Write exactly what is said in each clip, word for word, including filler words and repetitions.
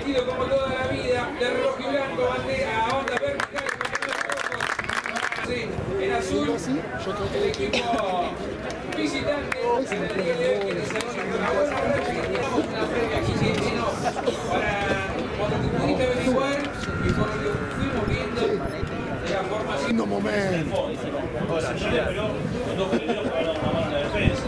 vestido como toda la vida, de rojo y blanco, bandera a onda vertical, sí, en azul, el equipo visitante en el día de hoy quiere salir con una buena una previa aquí que vino para cuando te pudiste averiguar y por lo que fuimos viendo de la formación. No momento. Hola, yo le pero con dos peleos para dar una mano en la defensa.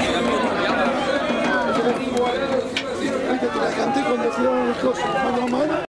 La canté cuando tiraban los cosas, mano a mano.